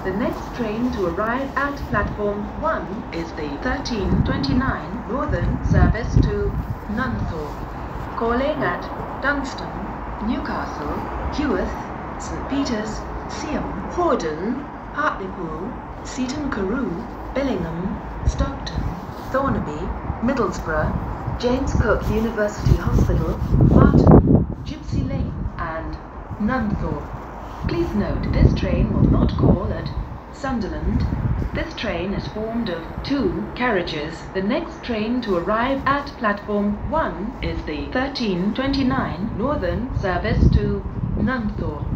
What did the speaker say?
The next train to arrive at platform 1 is the 13:29 Northern service to Nunthorpe, calling at Dunstan, Newcastle, Heworth, St Peters, Seaham, Hordern, Hartlepool, Seaton Carew, Billingham, Stockton, Thornaby, Middlesbrough, James Cook University Hospital, Barton, Gypsy Lane and Nunthorpe. Please note this train will not call at Sunderland. This train is formed of 2 carriages. The next train to arrive at platform 1 is the 13:29 Northern service to Nunthorpe.